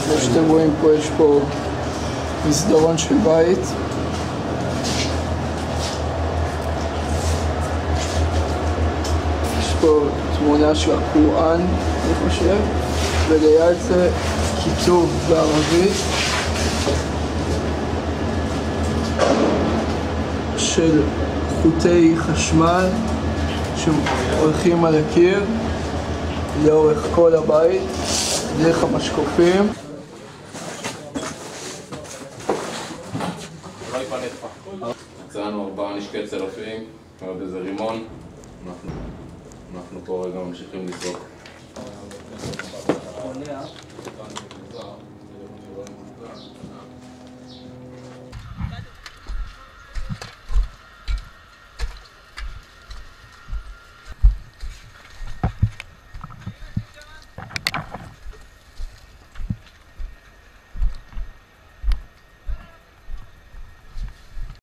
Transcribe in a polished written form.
כמו שאתם רואים פה, יש פה מסדרון של בית. יש פה תמונה של הקוראן, אני חושב, וליד זה כיתוב בערבית של חוטי חשמל שהולכים על הקיר לאורך כל הבית דרך המשקופים. מצאנו 4 נשקי צלפים ועוד איזה רימון. אנחנו פה רגע ממשיכים לצעוק.